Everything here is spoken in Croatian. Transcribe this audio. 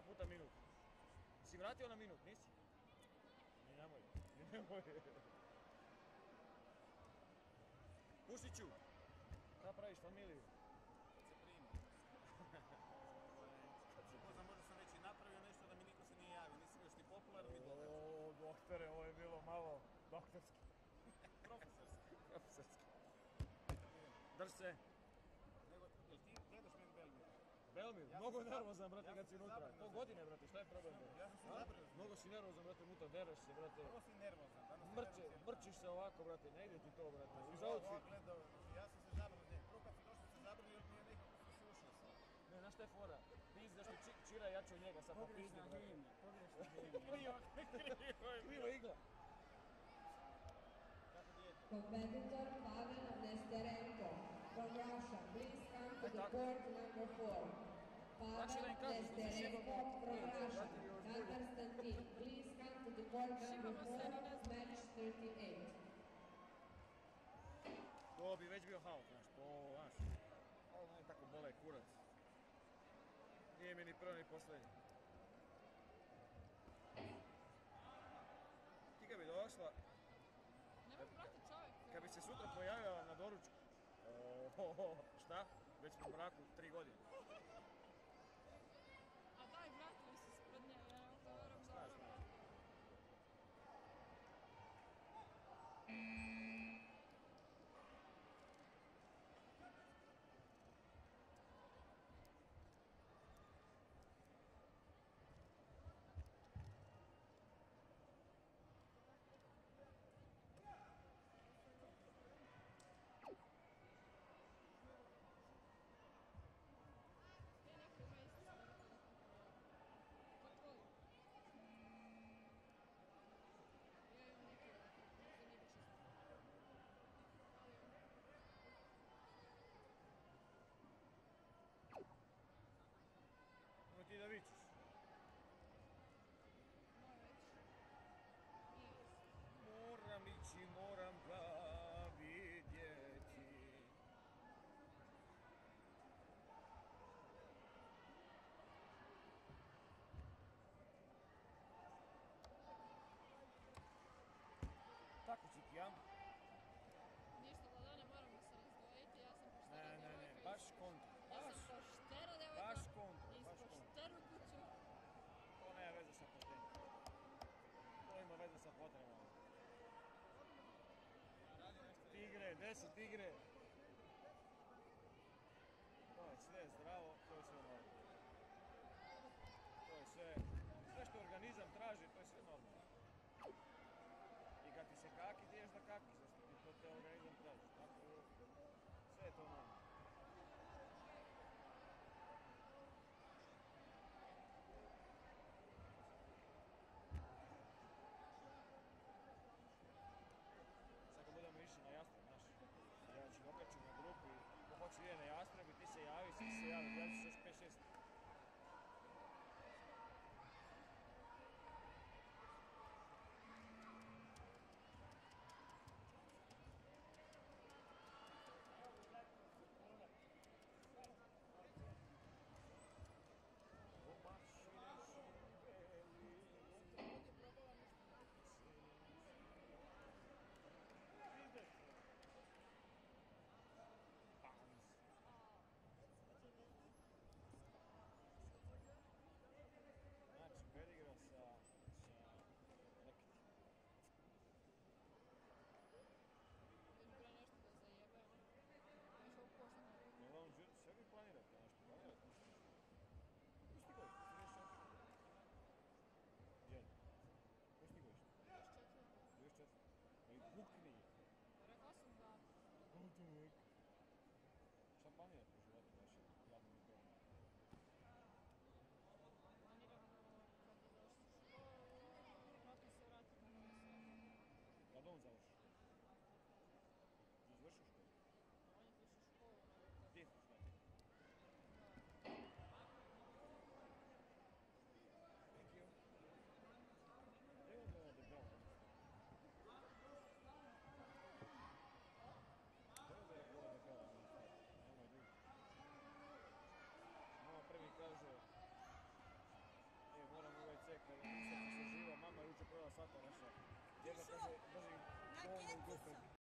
puta minut. Si vratio na minut, nisi? Ni nemoj. Pušiću, kada praviš familiju? Kad se primi. Možda sam već i napravio nešto da mi niko se nije javio, nisam još ni popularan ni dobar. O, doktore, ovo je bilo malo doktorski. Profesorski. Drž se. Jel ti gledaš meni Belmir? Belmir, mnogo je nervozan, brate, kad si unutra. Po godine, brate, šta je problem? Ja sam se zabrinut. Mnogo si nervozan, brate, unutra, dereš se, brate. Prvo si nervozan. Mrčiš se ovako, brate, ne ide ti to, brate. Uz Ovo outfit. gledao, ja sam se zabrinut. Prvo kad si došao se zabrinut jer mi je nekako sušio sam. Ne, znaš šta je fora? Pizda što Čira je jači od njega, sad pa pizdi, brate. Krivo igla. Competitor Pavel Nesterenko from Russia, please come to the court number 4. Pavel Nesterenko from Russia, Konstantin, please come to the court number 4, match 38. To bi već bio haos, znaš, ovo meni tako bole kurac. Nije mi ni prvo ni posljednji. Ti kad bi došla, kad bi se sutra pojavila na doručku, šta? Već smo u braku 3 godine. A daj, vratili se spred nje, ja to moram dobro. GoFed.